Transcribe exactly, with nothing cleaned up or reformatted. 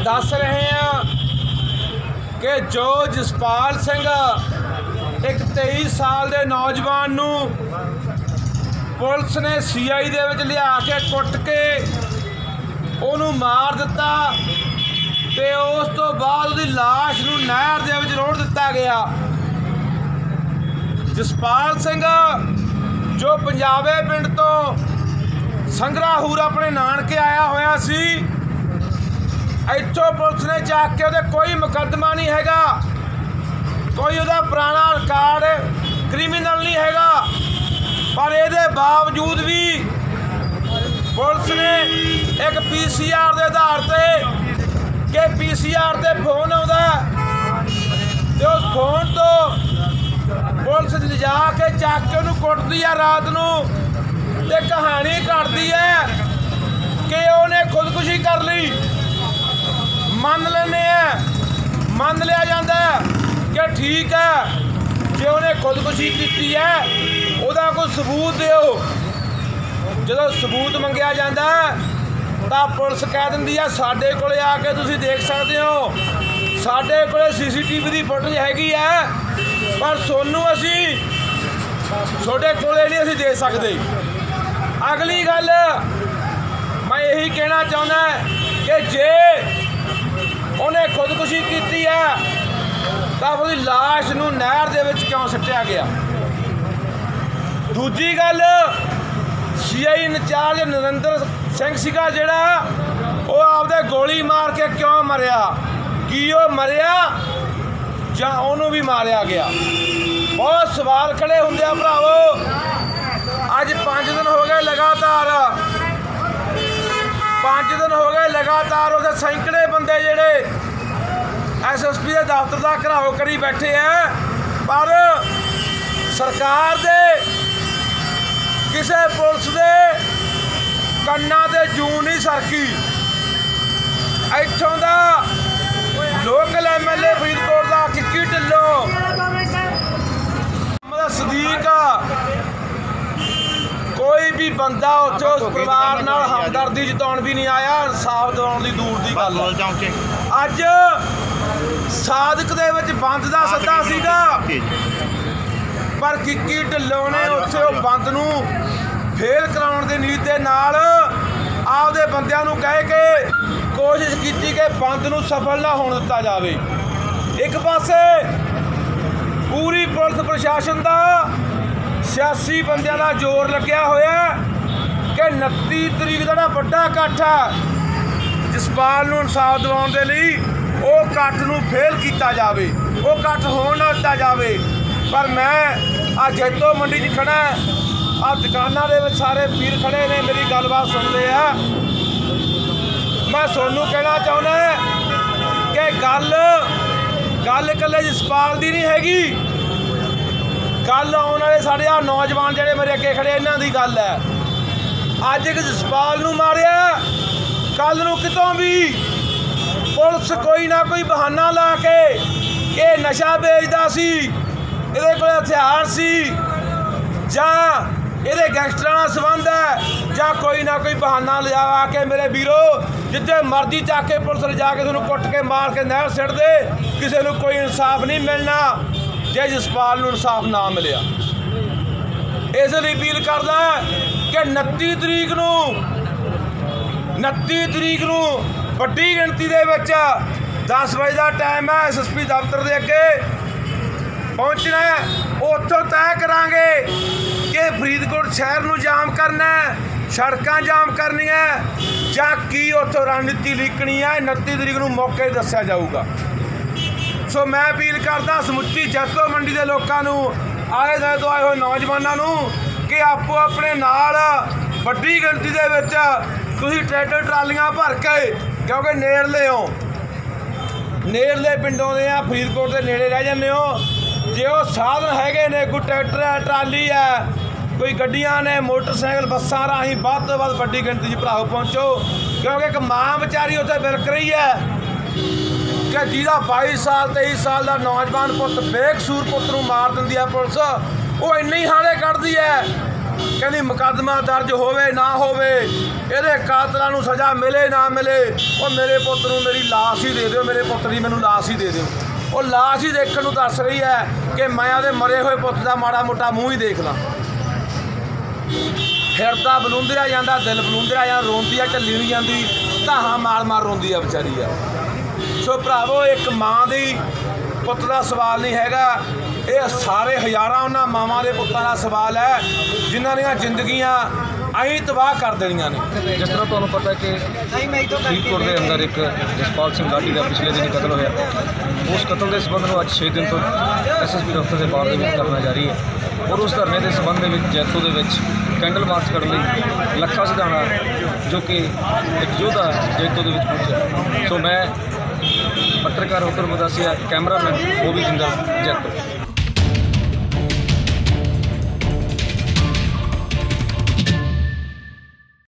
दस रहे हैं कि जो जसपाल सिंह एक तेईस साल के नौजवान नूं पुलिस ने सी आई दे विच लिया के कुट के उहनूं मार दिता ते उस तो बाद उहदी लाश नूं नहर दे विच रोड़ दिता गया। जसपाल सिंह जो पंजाबे पिंड तो संगराहूर अपने नानके आया होया सी, इत्थों पुलिस ने चक के उहदे कोई मुकदमा नहीं हैगा, कोई उहदा पुराना रिकॉर्ड क्रिमिनल नहीं हैगा, पर इहदे बावजूद भी पुलिस ने एक पी सी आर के आधार से कि पी सी आर से फोन आता तो उस फोन तो पुलिस लिजा के चक के उन्होंने कुटती है रात नूं ते कहानी करती है कि उन्हें खुदकुशी कर ली। मन लेने मन लिया जाता है कि ठीक है जे उन्हें खुदकुशी की है उसका कोई सबूत दो। जो सबूत मंगया जाता तो पुलिस कह दी है साडे कोले आके तुसीं देख सकते हो, साडे कोले सी सी टी वी की फुटेज हैगी है, पर सोनू असी सोडे कोले नहीं असी दे सकते। अगली गल मैं यही कहना चाहना कि जे उन्हें खुदकुशी की है तो उसकी लाश नूं नहर दे विच क्यों सट्टिया गया। दूजी गल C I in charge Narendra Singh सीगा जिहड़ा वो आपदे गोली मार के क्यों मरिया, की वो मरिया जां उहनूं भी मारिया गया। बहुत सवाल खड़े हुंदे आ भरावो। अज पाँच दिन हो गए लगातार पाँच दिन हो गए लगातार उसे सैकड़े बंदे जिहड़े एस एस पी के दफ्तर का घराव करी बैठे हैं, पर सरकार दे किसी पुलिस दे कन्ना ते जू नहीं सरकी। इत्थों दा local M L A Faridkot का किक्की ढिल्लों सदीक कोई भी बंदा उत्थे उस परिवार नाल हमदर्दी जताउण भी नहीं आया, इंसाफ दिवाउण दी दूर दी गल। अज सादक दे विच बंद दा सद्दा सीगा, पर किक्की ढिल्लों ने उत्थे उह बंद नूं फेल कराउण दी नीत दे नाल आपदे बंदिआं नूं कह के कोशिश की कि बंद नूं सफल ना होण दित्ता जावे। एक पासे पूरी पुलिस प्रशासन का सियासी बंदिआं दा जोर लग्या होया कि उनती तरीक का वड्डा इकट्ठ है जसपाल नूं इंसाफ दिवाउण दे लई वो इकट्ठ नूं फेल किया जावे, वो इकट्ठ होण ना दित्ता जावे। पर मैं आ जैतो मंडी च खड़ा आ दुकानां दे विच सारे वीर खड़े ने मेरी गलबात सुनते हैं। मैं सोनू कहना चाहुंदा कि गल गल कल्ले जसपाल दी नहीं हैगी, गल आने वाले साढ़े आ नौजवान जिहड़े मेरे अगे खड़े इन्हां दी गल है। अज एक जसपाल नूं मारिया, कल नूं कितों भी पुलिस कोई ना कोई बहाना ला के ये नशा बेचदा सी, इहदे कोल हथियार सी, जां इहदे गैंगस्टरां नाल संबंध है, जां कोई ना कोई बहाना लिया के मेरे वीरो जिद्दे मर्जी जाके पुलिस ले जाके तुहानूं कुट के मार के नहर सिट दे, किसी नूं कोई इंसाफ नहीं मिलना जे जसपाल नूं इंसाफ ना मिलिया। इस लई अपील करदा कि उनती तरीक नूं उनती तरीक नूं वड्डी गिणती दे विच दस बजे का टाइम है एस एस पी दफ्तर के अगे पहुँचना है। उत्थों तय करांगे कि फरीदकोट शहर नूं जाम करना है, सड़कां जाम करनियां जां की उत्थों रणनीति लिखनी है, उनती तरीक नूं मौके दस्सिया जाऊगा। सो मैं अपील करदा समुची जैतो मंडी के लोगों नूं, आए दुआले तो आए हुए नौजवानों नूं कि आपो अपने नाल वड्डी गिणती दे विच तुसीं ट्रैक्टर ट्रालियां भर के, क्योंकि नेड़ले हो नेड़ले पिंडों दे आ फरीदकोट के नेड़े रह जांदे हो, जे वो साधन हैगे ने कोई ट्रैक्टर है ट्राली है कोई गड्डियां ने मोटरसाइकिल बसां राही वध तो वध वड्डी गिणती च भराओ पहुँचो, क्योंकि एक माँ बेचारी उत्थे बिलक रही है कि जिहदा बाईस साल तेईस साल का नौजवान पुत बेकसूर पुत नूं मार दिंदी है पुलिस, वो इन्ने ही हाड़े कढ़दी है ਕਹਿੰਦੀ ਮੁਕੱਦਮਾ ਦਰਜ ਹੋਵੇ ਨਾ ਹੋਵੇ, ਇਹਦੇ ਕਾਤਲਾਂ ਨੂੰ ਸਜ਼ਾ ਮਿਲੇ ਨਾ ਮਿਲੇ, ਉਹ ਮੇਰੇ ਪੁੱਤ ਨੂੰ ਮੇਰੀ ਲਾਸ਼ ਹੀ ਦੇ ਦਿਓ, ਮੇਰੇ ਪੁੱਤ ਦੀ ਮੈਨੂੰ ਲਾਸ਼ ਹੀ ਦੇ ਦਿਓ। ਉਹ ਲਾਸ਼ ਹੀ ਦੇਖਣ ਨੂੰ ਦੱਸ ਰਹੀ ਹੈ ਕਿ ਮੈਂ ਉਹਦੇ ਮਰੇ ਹੋਏ ਪੁੱਤ ਦਾ ਮਾੜਾ ਮੋਟਾ ਮੂੰਹ ਹੀ ਦੇਖ ਲਾਂ। ਹਿਰਦਾ ਬਲੂੰਦਰਿਆ ਜਾਂਦਾ, ਦਿਲ ਬਲੂੰਦਰਿਆ ਜਾਂਦਾ, ਰੋਂਦੀ ਆ, ਝੱਲੀ ਨਹੀਂ ਜਾਂਦੀ, ਧਾਹਾਂ ਮਾਰ ਮਾਰ ਰੋਂਦੀ ਆ ਵਿਚਾਰੀ ਆ। ਸੋ ਭਰਾਵੋ, ਇੱਕ ਮਾਂ ਦੀ ਪੁੱਤ ਦਾ ਸਵਾਲ ਨਹੀਂ ਹੈਗਾ, ਇਹ ਸਾਰੇ ਹਜ਼ਾਰਾਂ ਉਹਨਾਂ ਮਾਵਾਂ ਦੇ ਪੁੱਤਾਂ ਦਾ ਸਵਾਲ ਹੈ ਜਿਨ੍ਹਾਂ ਦੀਆਂ ਜ਼ਿੰਦਗੀਆਂ ਅਸੀਂ ਤਬਾਹ ਕਰ ਦੇਣੀਆਂ ਨੇ। ਜਿਸ ਤਰ੍ਹਾਂ ਤੁਹਾਨੂੰ ਪਤਾ ਕਿ ਫਰੀਦਕੋਟ ਦੇ ਅੰਦਰ ਇੱਕ ਜਸਪਾਲ ਸਿੰਘ ਲਾਡੀ ਦਾ ਪਿਛਲੇ ਦਿਨ ਕਤਲ ਹੋਇਆ, ਉਸ ਕਤਲ ਦੇ ਸੰਬੰਧ ਨੂੰ ਅੱਜ ਛੇ ਦਿਨ ਤੋਂ ਐਸ ਐਸ ਪੀ ਦਫ਼ਤਰ ਦੇ ਬਾਹਰ ਦੇ ਵਿੱਚ ਧਰਨਾ ਜਾਰੀ ਹੈ। ਔਰ ਉਸ ਧਰਨੇ ਦੇ ਸੰਬੰਧ ਦੇ ਵਿੱਚ ਜੈਤੋ ਦੇ ਵਿੱਚ ਕੈਂਡਲ ਮਾਰਚ ਕਰਨ ਲਈ ਲੱਖਾ ਸਿਧਾਣਾ ਜੋ ਕਿ ਇੱਕ ਯੋਧਾ ਜੈਤੋ ਦੇ ਵਿੱਚ ਪਹੁੰਚਿਆ। ਸੋ ਮੈਂ ਪੱਤਰਕਾਰ ਹੁਕਮ ਮਦਾਸੀਆ, ਕੈਮਰਾਮੈਨ ਉਹ ਵੀ ਜਿੰਦਲ ਜੈਤੋ।